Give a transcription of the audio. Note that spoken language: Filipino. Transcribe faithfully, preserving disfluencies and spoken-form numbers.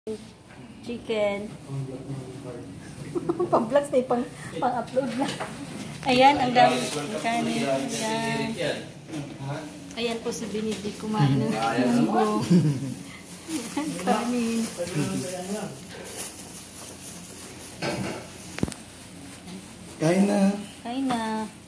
Chicken. Pang-vlogs na pang pang-upload na. Ayan, ang dami kanin. Ayan. Ayan po si Benedict kumain ng munggo. Ayan, kanin. Kain na. Kain na.